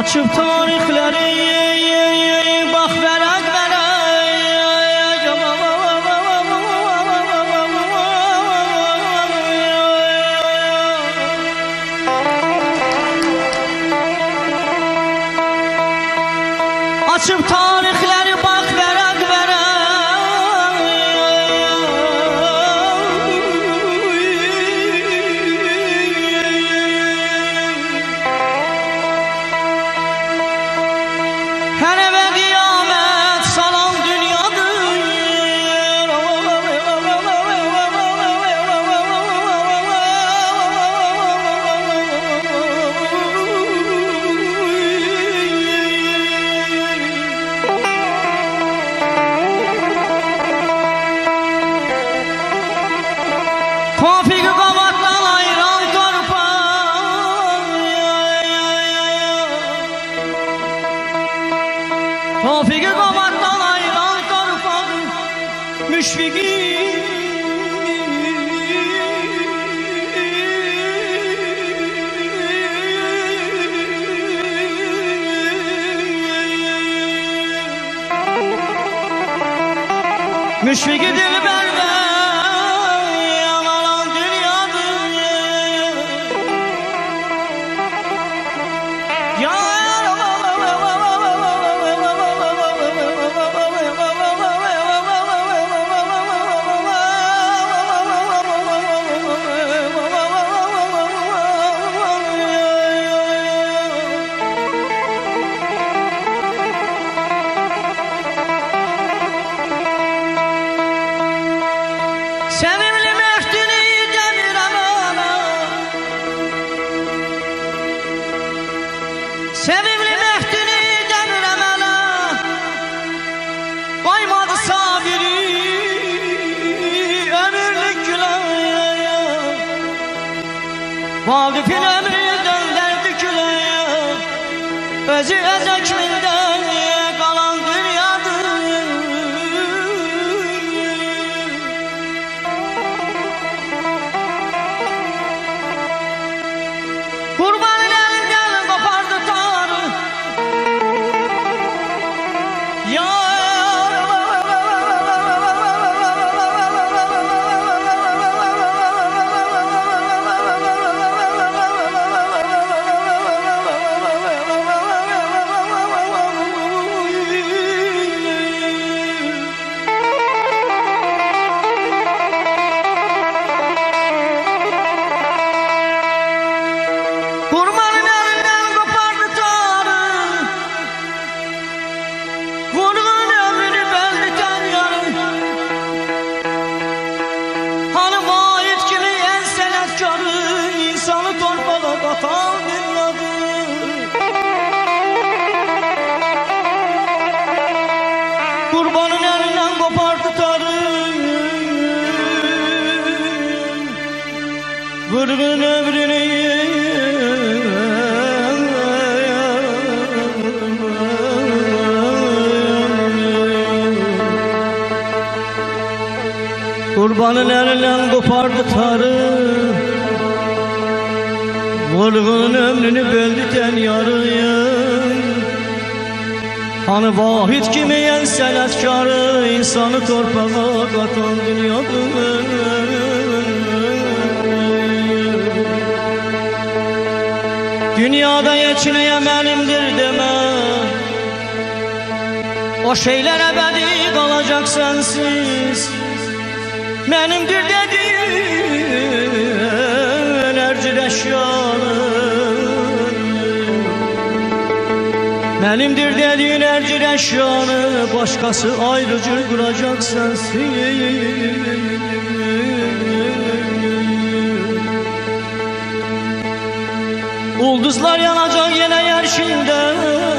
Açıp tarihleri bak verek verek. Açıp tarihleri bak verek verek. Her eve kıyamet salan dünyadır. Tofik kavattan ayıran torpaq, Tofik kavattan ayıran torpaq, müşfiqin Müşfiqi dilbərdə yanalan dünyadır. Sevimli Mehdini demirəm ana, sevimli Mehdini demirəm ana, qoymadı sabiri ömürlük güləyə. Vaqifin ömrü döndərdi güləyə, özü öz hökmündən qalan dünyadır. Kurbanın elinden kopardı Tanrı. Ya kurbanın elinden kopardı Tanrı. Vurgun ömrünü belirten yarı. Hanım ait kimi en senetkarı, insanı torpağa katan dünyadır. Kurbanın elinden kopardı Tanrı. Vurgun ömrünü Kurbanın elinden kopardı Tanrı. Vurgun ömrünü böldü yarıya. Hani vahid kimi en senetkarı, insanı torpağa katan dünyadır. Dünyada geçineye benimdir deme. O şeyler ebedi kalacak sensiz. Benimdir dediğin ercir eşyanı, benimdir dediğin ercir eşyanı, başkası ayrıcı kuracak sensin. Ulduzlar yanacak yine yerşinde.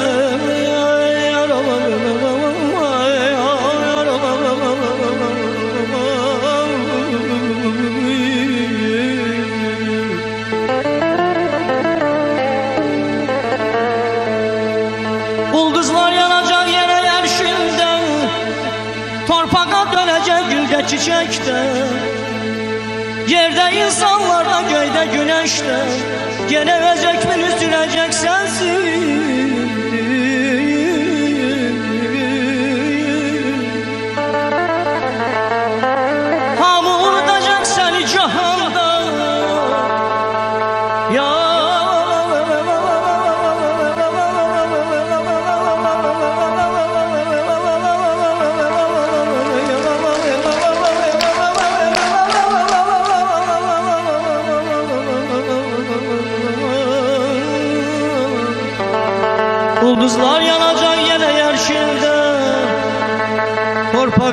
Ulduzlar yanacak yere yerşinde, torpağa dönecek gülde çiçekte. Yerde insanlarda, göyde güneşte, gene öz hükmünü sürecek sensin.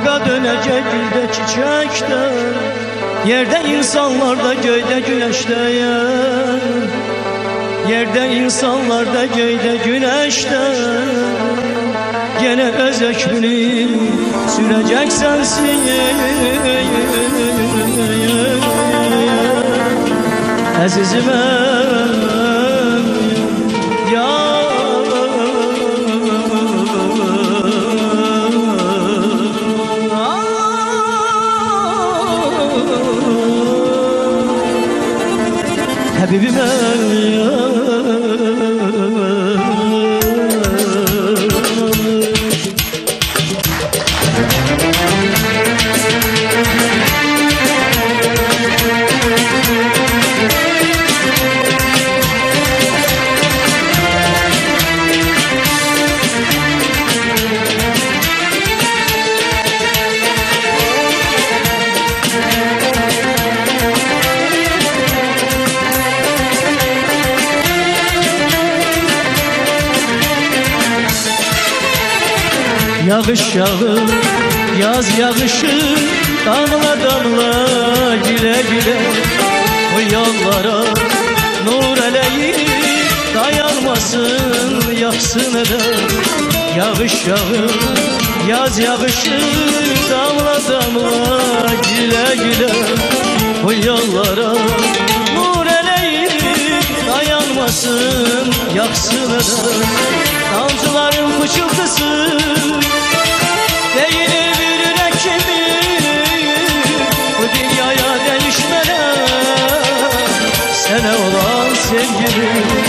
Toprağa dönecek gülde çiçekte, yerde insanlarda göğde güneşte. Yerde insanlarda göğde güneşte, gene öz hükmünü sürecek sensin. Azizime ya Habibime ya Yağış yağır, yaz yağışı, damla damla güle güle. O yollara nur eleği dayanmasın, yaksın eder. Yağış yağır, yaz yağışı, damla damla güle güle. O yollara nur eleği dayanmasın, yaksın eder. Damcıların fışıltısı değilir bir yürek kimi, bu dünyaya değişmeden sana olan sevgimi.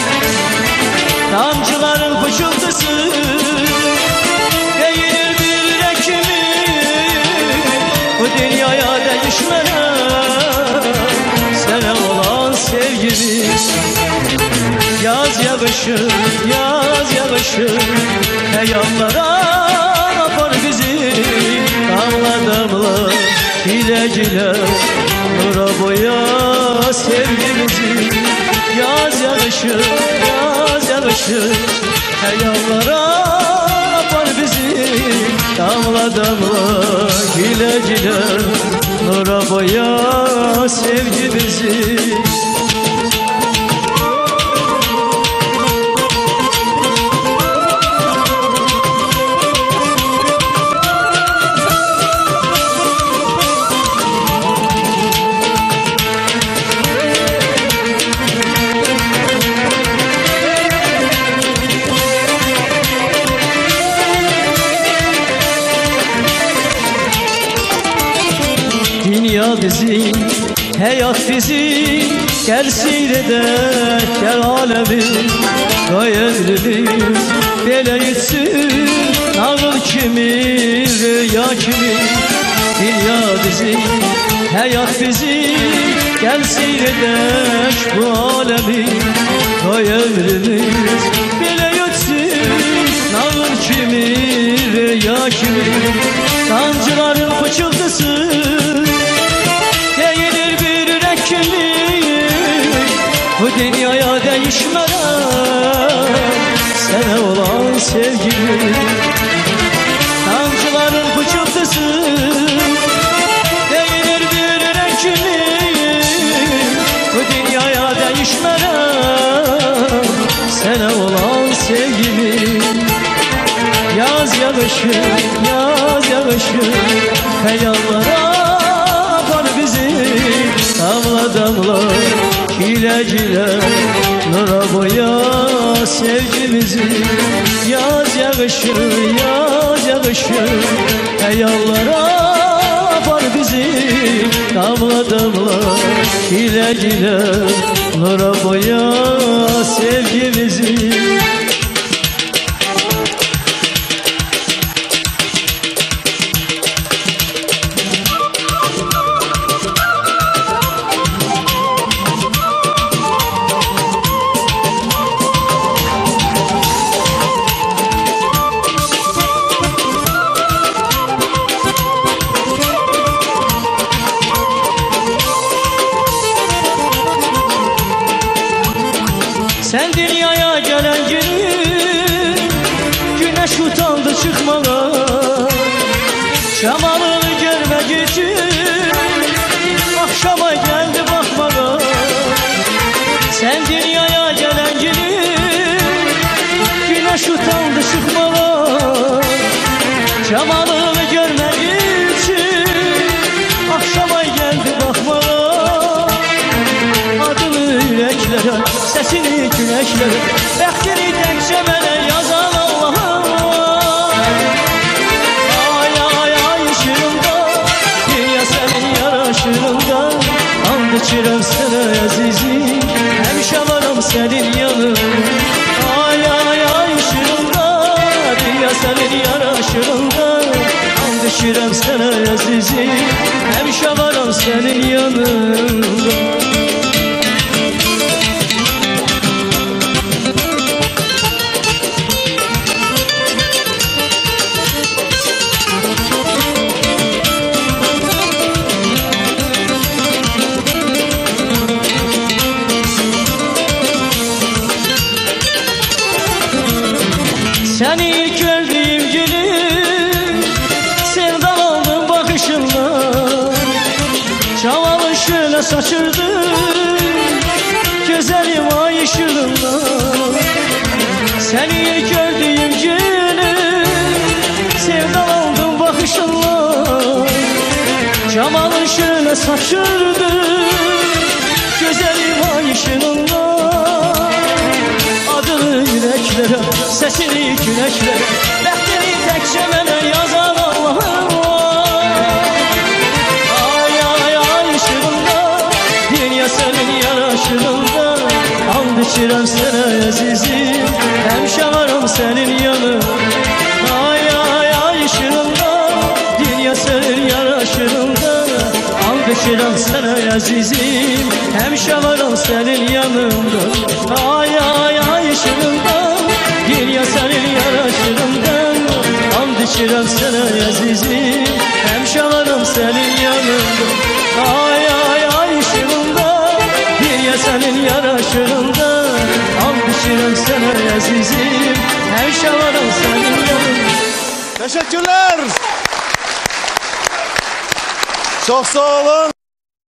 Damcıların fışıltısı değilir bir yürek kimi, bu dünyaya değişmeden sana olan sevgimiz. Yaz yağışı, yaz yağışı, hayallara apar bizi. Damla damla, güle güle, nura boya sevgimizi. Yaz yağışı, yaz yağışı, hayallara apar bizi. Damla damla, güle güle, nura boya sevgimizi. Dünya bizi, hayat bizi, gel seyreder, gel alemi. Vay ömrümüz böyle gitsin, nağıl kimi, rüya kimi. Dünya bizi, hayat bizi, gel seyreder bu alemi. Vay ömrümüz böyle gitsin, nağıl kimi, rüya kimi. Sancıların fıçıltısı değilir bir yürek kimi, bu dünyaya değişmeden sana olan sevgimi. Sancıların fıçıltısı değilir bir yürek kimi, bu dünyaya değişmeden sana olan sevgimi. Yaz yağışı, yaz yağışı, hayallara apar bizi. Damla damla, güle güle, nura boya sevgimizi. Yaz yağışı, yaz yağışı, hayallara apar bizi. Damla damla, güle güle, nura boya sevgimizi. Sen dünyaya Camalı görmek için akşama geldi bakmağa. Sen dünyaya gelen gibi güneş utandı çıkmağa. Camalını görmek için akşama geldi bakmağa. Adını yüreklere, sesini güneşlere, bəxtini təkcə mənə yazan Allah'a. Ay ay ay ışığında, dünya sənin yaraşığında. And içirəm sənə əzizim, həmişə varam sənin yanında. Ay ay ay ışığında, dünya sənin yaraşığında. And içirəm sənə əzizim, həmişə varam sənin yanında. Seni ilk gördüğüm günü sevdan aldım bakışınla. Çavalı şöyle saçırdı güzelim ay ışığınla. Seni ilk gördüğüm günü sevdan aldım bakışınla. Çavalı şöyle saçırdı güzelim ay ışığınla. Adını yüreklere, sesini güneşlere, bəxtini təkcə mənə yazan Allah'ım var. Ay ay ay ışığında, dünya sənin yaraşığında. And içirəm sənə əzizim, həmişə varam sənin yanında. Ay ay ay ışığında, dünya sənin yaraşığında. And içirəm sənə əzizim, həmişə varam sənin yanında. Ay ay ay ışığında, dünya sənin yaraşığından. And içirəm sənə əzizim, həmişə varam sənin yanında. Ay ay ay ışığında, dünya sənin yaraşığından. And içirəm sənə əzizim, həmişə varam sənin yanında. Teşekkürler. Çok sağ olun.